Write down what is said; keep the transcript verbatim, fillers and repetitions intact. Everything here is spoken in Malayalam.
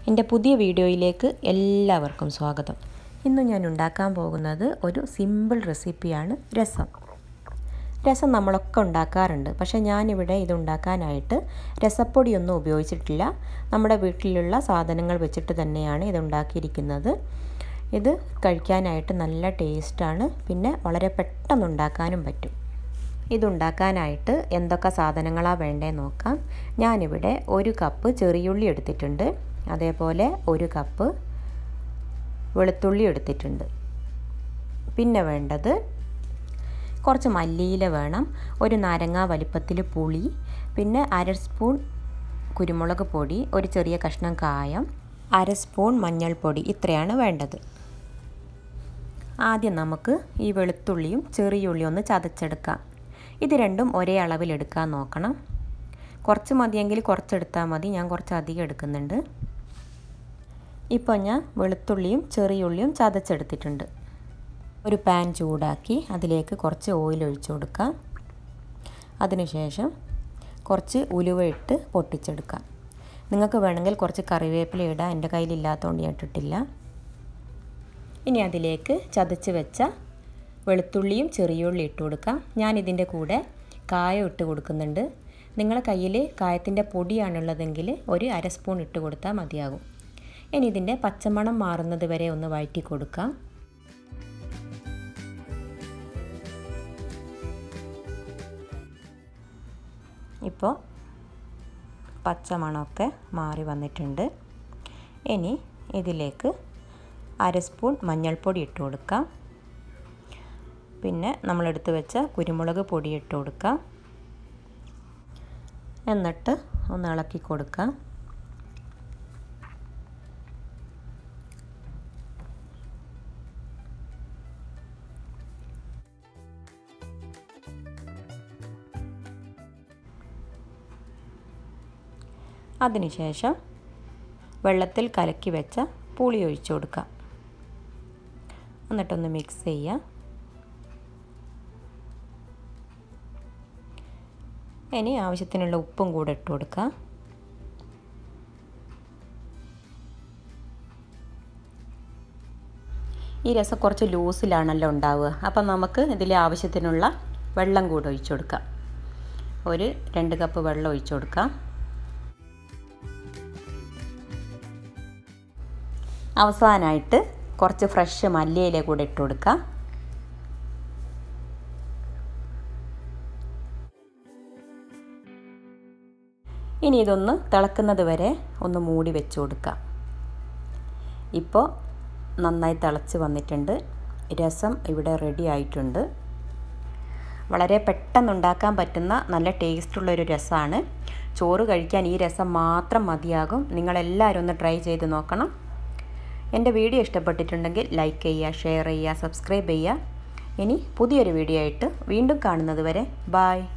എൻ്റെ പുതിയ വീഡിയോയിലേക്ക് എല്ലാവർക്കും സ്വാഗതം. ഇന്ന് ഞാൻ ഉണ്ടാക്കാൻ പോകുന്നത് ഒരു സിമ്പിൾ റെസിപ്പിയാണ് രസം. രസം നമ്മളൊക്കെ ഉണ്ടാക്കാറുണ്ട്, പക്ഷേ ഞാനിവിടെ ഇതുണ്ടാക്കാനായിട്ട് രസപ്പൊടിയൊന്നും ഉപയോഗിച്ചിട്ടില്ല. നമ്മുടെ വീട്ടിലുള്ള സാധനങ്ങൾ വെച്ചിട്ട് തന്നെയാണ് ഇതുണ്ടാക്കിയിരിക്കുന്നത്. ഇത് കഴിക്കാനായിട്ട് നല്ല ടേസ്റ്റാണ്, പിന്നെ വളരെ പെട്ടെന്ന് ഉണ്ടാക്കാനും പറ്റും. ഇതുണ്ടാക്കാനായിട്ട് എന്തൊക്കെ സാധനങ്ങളാണ് വേണ്ടതെന്ന് നോക്കാം. ഞാനിവിടെ ഒരു കപ്പ് ചെറിയുള്ളി എടുത്തിട്ടുണ്ട്, അതേപോലെ ഒരു കപ്പ് വെളുത്തുള്ളി എടുത്തിട്ടുണ്ട്. പിന്നെ വേണ്ടത് കുറച്ച് മല്ലിയില വേണം, ഒരു നാരങ്ങ വലിപ്പത്തിൽ പുളി, പിന്നെ അര സ്പൂൺ കുരുമുളക് പൊടി, ഒരു ചെറിയ കഷ്ണം കായം, അര സ്പൂൺ മഞ്ഞൾപ്പൊടി. ഇത്രയാണ് വേണ്ടത്. ആദ്യം നമുക്ക് ഈ വെളുത്തുള്ളിയും ചെറിയുള്ളിയും ഒന്ന് ചതച്ചെടുക്കാം. ഇത് രണ്ടും ഒരേ അളവിലെടുക്കാൻ നോക്കണം. കുറച്ച് മതിയെങ്കിൽ കുറച്ചെടുത്താൽ മതി, ഞാൻ കുറച്ച് അധികം എടുക്കുന്നുണ്ട്. ഇപ്പോൾ ഞാൻ വെളുത്തുള്ളിയും ചെറിയുള്ളിയും ചതച്ചെടുത്തിട്ടുണ്ട്. ഒരു പാൻ ചൂടാക്കി അതിലേക്ക് കുറച്ച് ഓയിൽ ഒഴിച്ചു കൊടുക്കാം. അതിനുശേഷം കുറച്ച് ഉലുവ ഇട്ട് പൊട്ടിച്ചെടുക്കാം. നിങ്ങൾക്ക് വേണമെങ്കിൽ കുറച്ച് കറിവേപ്പില ഇടാം, എൻ്റെ കയ്യിലില്ലാത്തതുകൊണ്ട് ഞാൻ ഇട്ടിട്ടില്ല. ഇനി അതിലേക്ക് ചതച്ച് വെച്ച വെളുത്തുള്ളിയും ചെറിയുള്ളി ഇട്ട് കൊടുക്കാം. ഞാനിതിൻ്റെ കൂടെ കായം ഇട്ട് കൊടുക്കുന്നുണ്ട്. നിങ്ങളുടെ കയ്യിൽ കായത്തിൻ്റെ പൊടിയാണുള്ളതെങ്കിൽ ഒരു അര സ്പൂൺ ഇട്ട് കൊടുത്താൽ മതിയാകും. ഇനി ഇതിൻ്റെ പച്ചമണം മാറുന്നത് വരെ ഒന്ന് വഴറ്റി കൊടുക്കാം. ഇപ്പോൾ പച്ചമണമൊക്കെ മാറി വന്നിട്ടുണ്ട്. ഇനി ഇതിലേക്ക് അര സ്പൂൺ മഞ്ഞൾപ്പൊടി ഇട്ട് കൊടുക്കാം. പിന്നെ നമ്മളെടുത്ത് വെച്ച കുരുമുളക് പൊടി ഇട്ട് കൊടുക്കാം. എന്നിട്ട് ഒന്ന് ഇളക്കി കൊടുക്കാം. അതിനുശേഷം വെള്ളത്തിൽ കലക്കി വെച്ച പുളി ഒഴിച്ചു കൊടുക്കാം. എന്നിട്ടൊന്ന് മിക്സ് ചെയ്യാം. ഇനി ആവശ്യത്തിനുള്ള ഉപ്പും കൂടെ ഇട്ട് കൊടുക്കാം. ഈ രസം കുറച്ച് ലൂസിലാണല്ലോ ഉണ്ടാവുക, അപ്പം നമുക്ക് ഇതിൽ ആവശ്യത്തിനുള്ള വെള്ളം കൂടെ ഒഴിച്ചു കൊടുക്കാം. ഒരു രണ്ട് കപ്പ് വെള്ളം ഒഴിച്ചു കൊടുക്കാം. അവസാനമായിട്ട് കുറച്ച് ഫ്രഷ് മല്ലിയില കൂടെ ഇട്ട് കൊടുക്കാം. ഇനി ഇതൊന്ന് തിളക്കുന്നത് വരെ ഒന്ന് മൂടി വെച്ച് കൊടുക്കാം. ഇപ്പോൾ നന്നായി തിളച്ച് വന്നിട്ടുണ്ട്. രസം ഇവിടെ റെഡി ആയിട്ടുണ്ട്. വളരെ പെട്ടെന്ന് ഉണ്ടാക്കാൻ പറ്റുന്ന നല്ല ടേസ്റ്റുള്ളൊരു രസമാണ്. ചോറ് കഴിക്കാൻ ഈ രസം മാത്രം മതിയാകും. നിങ്ങളെല്ലാവരും ഒന്ന് ട്രൈ ചെയ്ത് നോക്കണം. എൻ്റെ വീഡിയോ ഇഷ്ടപ്പെട്ടിട്ടുണ്ടെങ്കിൽ ലൈക്ക് ചെയ്യുക, ഷെയർ ചെയ്യുക, സബ്സ്ക്രൈബ് ചെയ്യുക. ഇനി പുതിയൊരു വീഡിയോ ആയിട്ട് വീണ്ടും കാണുന്നത് വരെ ബായ്.